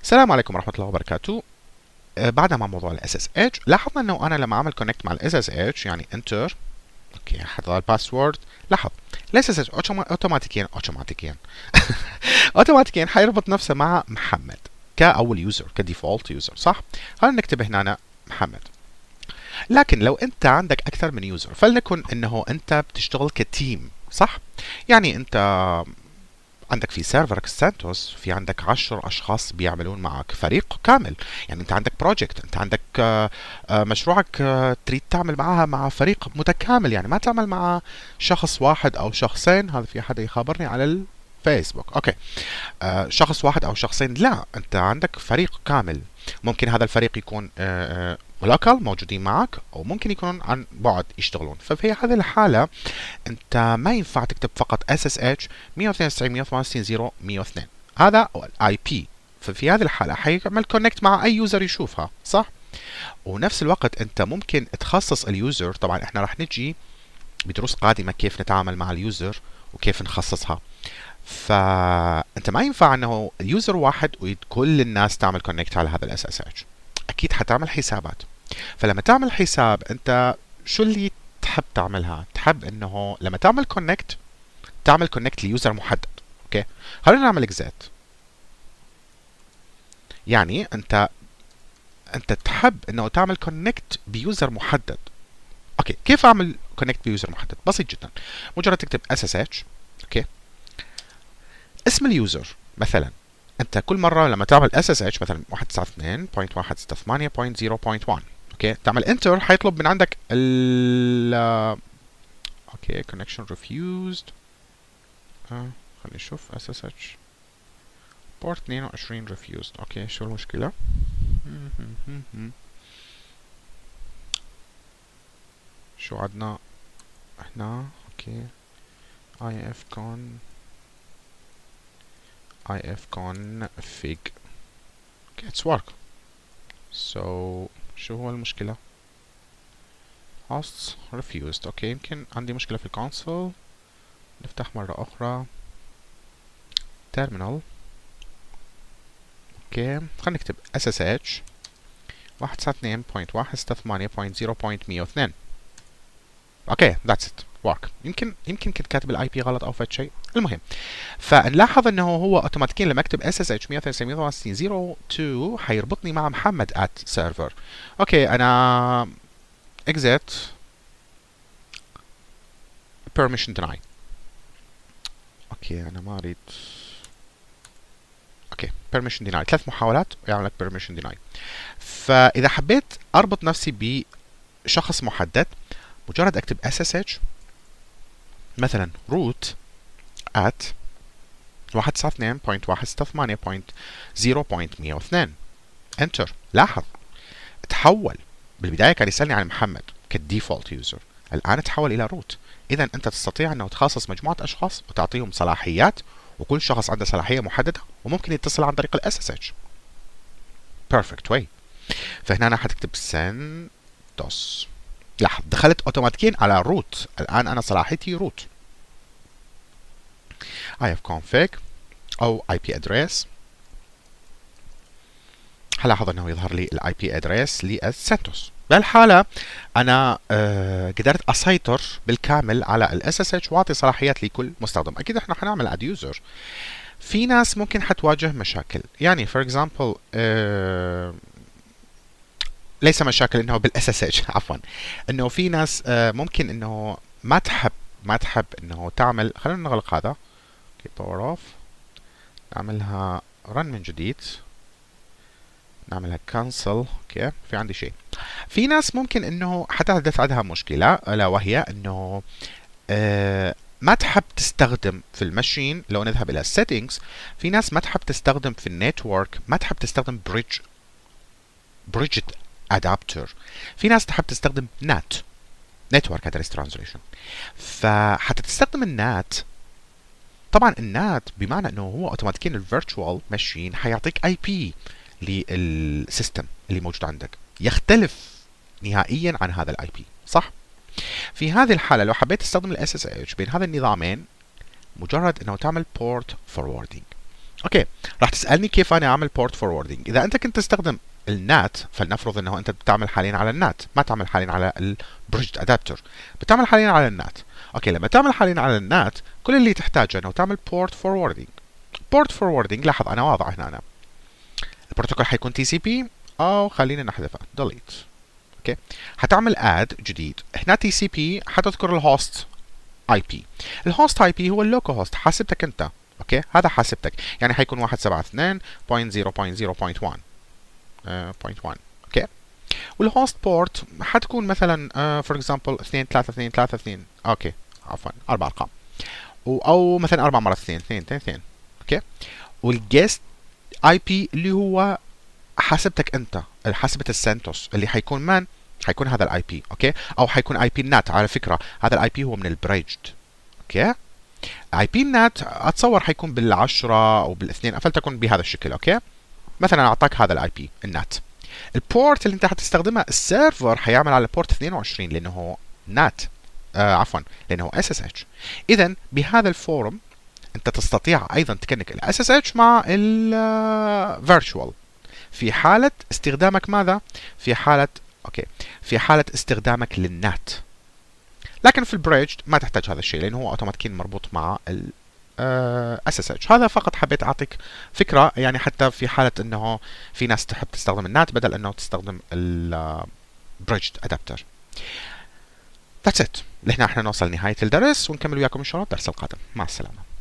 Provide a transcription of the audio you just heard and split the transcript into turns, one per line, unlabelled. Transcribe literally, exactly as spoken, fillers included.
السلام عليكم ورحمة الله وبركاته. آه بعدها مع موضوع ال إس إس إتش لاحظنا انه انا لما اعمل كونكت مع ال إس إس إتش يعني انتر اوكي حط الباسورد. لاحظ ال إس إس إتش اوتوماتيكيا اوتوماتيكيا اوتوماتيكيا حيربط نفسه مع محمد كاول يوزر كديفولت يوزر، صح؟ خلينا نكتب هنا أنا محمد. لكن لو انت عندك اكثر من يوزر، فلنكن انه انت بتشتغل كتيم، صح؟ يعني انت عندك في سيرفرك سانتوس في عندك عشر اشخاص بيعملون معك فريق كامل. يعني انت عندك بروجكت، انت عندك آه، آه، مشروعك آه، تريد تعمل معها مع فريق متكامل، يعني ما تعمل مع شخص واحد او شخصين. هذا في حدا يخابرني على الفيسبوك. اوكي آه، شخص واحد او شخصين، لا، انت عندك فريق كامل. ممكن هذا الفريق يكون آه، آه، لوكال موجودين معك، او ممكن يكونون عن بعد يشتغلون. ففي هذه الحاله انت ما ينفع تكتب فقط إس إس إتش مية واثنين وتسعين مية وثمانية وستين صفر مية واثنين، هذا الاي بي. ففي هذه الحاله حيعمل كونكت مع اي يوزر يشوفها، صح؟ ونفس الوقت انت ممكن تخصص اليوزر. طبعا احنا راح نجي بدروس قادمه كيف نتعامل مع اليوزر وكيف نخصصها. فانت ما ينفع انه يوزر واحد وكل الناس تعمل كونكت على هذا الاس اس اتش. اكيد حتعمل حسابات. فلما تعمل حساب انت شو اللي تحب تعملها؟ تحب انه لما تعمل كونكت تعمل كونكت ليوزر محدد. اوكي خلينا نعمل اكزات. يعني انت انت تحب انه تعمل كونكت بيوزر محدد. اوكي كيف اعمل كونكت بيوزر محدد؟ بسيط جدا. مجرد تكتب اس اس اتش اوكي اسم اليوزر. مثلا انت كل مره لما تعمل اس اس اتش مثلا واحد تسعة اثنين نقطة واحد ستة ثمانية نقطة صفر نقطة واحد اوكي تعمل انتر، حيطلب من عندك ال اوكي connection refused. آه. خلينا نشوف اس اس اتش port اثنين وعشرين refused. اوكي شو المشكله؟ شو عدنا احنا؟ اوكي ifcon ifconfig okay it's work. so شو هو المشكلة؟ hosts refused. اوكي يمكن عندي مشكلة في الكونسول. نفتح مرة أخرى terminal. اوكي خلينا نكتب ssh واحد تسعة اثنين نقطة واحد ستة ثمانية نقطة صفر نقطة مية واثنين. اوكي that's it work. يمكن يمكن كنت كاتب الاي بي غلط او فد شيء. المهم فنلاحظ انه هو اوتوماتيكيا لما اكتب اس اس اتش مية واثنين وتسعين مية وستين صفر اثنين حيربطني مع محمد at server. اوكي انا exit permission deny. اوكي انا ما اريد. اوكي permission deny ثلاث محاولات ويعمل لك permission deny. فاذا حبيت اربط نفسي بشخص محدد مجرد اكتب اس اس اتش مثلا root at واحد تسعة اثنين نقطة واحد ستة ثمانية نقطة صفر نقطة مية واثنين انتر. لاحظ تحول. بالبدايه كان يسالني عن محمد كديفولت يوزر، الان تحول الى روت. اذا انت تستطيع انه تخصص مجموعه اشخاص وتعطيهم صلاحيات، وكل شخص عنده صلاحيه محدده وممكن يتصل عن طريق الاس اس اتش. بيرفكت واي. فهنا انا حتكتب سنتوس. لاحظ دخلت اوتوماتيكيا على روت. الان انا صلاحيتي روت. ifconfig او اي بي address. هلاحظ انه يظهر لي الاي بي ادريس للسنتوس. بهالحاله انا آه قدرت اسيطر بالكامل على الاس اس اتش واعطي صلاحيات لكل مستخدم. اكيد احنا حنعمل اد يوزر. في ناس ممكن حتواجه مشاكل، يعني فور اكزامبل آه ليس مشاكل انه بالاس اس اتش عفوا، انه في ناس آه ممكن انه ما تحب ما تحب انه تعمل. خلينا نغلق هذا. اوكي باور اوف. نعملها رن من جديد. نعملها كانسل. اوكي في عندي شيء. في ناس ممكن انه حتحدث عندها مشكله، الا وهي انه آه ما تحب تستخدم في الماشين. لو نذهب الى السيتنجز في ناس ما تحب تستخدم في النتورك، ما تحب تستخدم بريدج بريدج ادابتر. في ناس تحب تستخدم نات نتورك ادريس ترانزليشن. فحتى تستخدم النات. طبعا النات بمعنى انه هو اوتوماتيكيا الفيرتشوال ماشين حيعطيك اي بي للسيستم اللي موجود عندك، يختلف نهائيا عن هذا الاي بي، صح؟ في هذه الحاله لو حبيت تستخدم الاس اس اتش بين هذا النظامين مجرد انه تعمل port forwarding. اوكي، راح تسالني كيف انا اعمل بورت فوروردنج. اذا انت كنت تستخدم النات، فلنفرض انه انت بتعمل حاليا على النات، ما تعمل حاليا على البريدجد ادابتر، بتعمل حاليا على النات. اوكي، لما تعمل حاليا على النات كل اللي تحتاجه انه تعمل بورت فوروردنج. بورت فوروردنج، لاحظ انا واضح هنا أنا. البروتوكول حيكون تي سي بي، او خلينا نحذفه ديليت. اوكي، حتعمل اد جديد هنا تي سي بي، حتذكر الهوست اي بي. الهوست اي بي هو اللوكو هوست، حاسبتك انت. اوكي، هذا حاسبتك، يعني حيكون واحد سبعة اثنين نقطة صفر نقطة صفر نقطة واحد. نقطة واحد. اوكي، والهوست بورت حتكون مثلا فور اكزامبل اثنين ثلاثة اثنين ثلاثة اثنين. اوكي، عفوا اربع ارقام، او مثلا اربع مرات اثنين اثنين اثنين اثنين. اوكي، والجيست اي بي اللي هو حاسبتك انت، حاسبة السنتوس اللي حيكون من حيكون هذا الاي بي. اوكي، او حيكون اي بي النات. على فكره هذا الاي بي هو من البريدجد. اوكي، اي بي النات اتصور حيكون بالعشرة او بالاثنين، فلتكن بهذا الشكل. اوكي، مثلا اعطاك هذا الاي بي النات. البورت اللي انت حتستخدمها السيرفر حيعمل على بورت اثنين وعشرين لانه هو نات، آه عفوا لانه اس اس اتش. اذا بهذا الفورم انت تستطيع ايضا تكنك الاس اس اتش مع الفيرتشوال في حالة استخدامك ماذا؟ في حالة اوكي في حالة استخدامك للنات. لكن في البريدج ما تحتاج هذا الشيء لانه هو اوتوماتيكيا مربوط مع ال اس اس اتش. هذا فقط حبيت اعطيك فكرة، يعني حتى في حالة انه في ناس تحب تستخدم النات بدل انه تستخدم البريدج ادابتر. That's it. لهنا احنا نوصل لنهاية الدرس، ونكمل وياكم ان شاء الله الدرس القادم. مع السلامة.